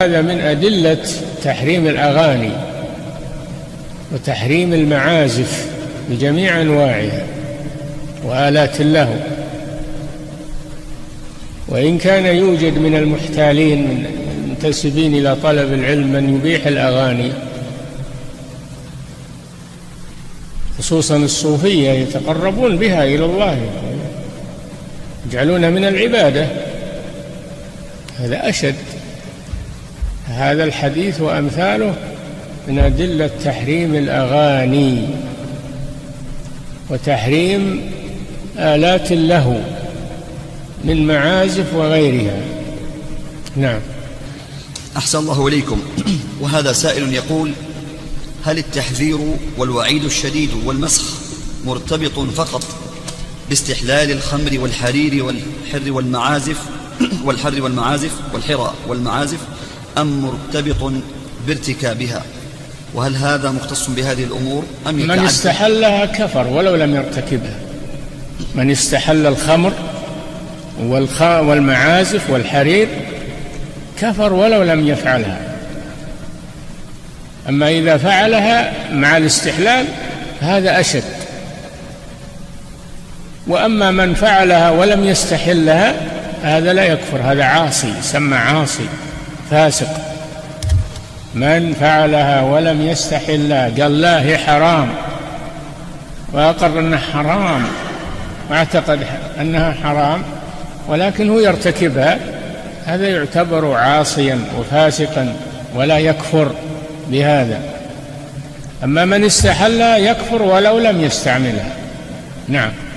هذا من أدلة تحريم الأغاني وتحريم المعازف بجميع أنواعها وآلات اللهو. وإن كان يوجد من المحتالين المنتسبين إلى طلب العلم من يبيح الأغاني، خصوصا الصوفية يتقربون بها إلى الله، يجعلونها من العبادة، هذا أشد. هذا الحديث وأمثاله من أدلة تحريم الأغاني وتحريم آلات اللهو من معازف وغيرها. نعم. أحسن الله إليكم. وهذا سائل يقول: هل التحذير والوعيد الشديد والمسخ مرتبط فقط باستحلال الخمر والحرير والحر والمعازف أم مرتبط بارتكابها؟ وهل هذا مختص بهذه الأمور أم يتعدى؟ من استحلها كفر ولو لم يرتكبها. من استحل الخمر والمعازف والحرير كفر ولو لم يفعلها. أما إذا فعلها مع الاستحلال هذا أشد. وأما من فعلها ولم يستحلها هذا لا يكفر، هذا عاصي، يسمى عاصي فاسق. من فعلها ولم يستحلها قال لا هي حرام وأقر أنها حرام واعتقد أنها حرام ولكن هو يرتكبها، هذا يعتبر عاصيا وفاسقا ولا يكفر بهذا. أما من استحلها يكفر ولو لم يستعملها. نعم.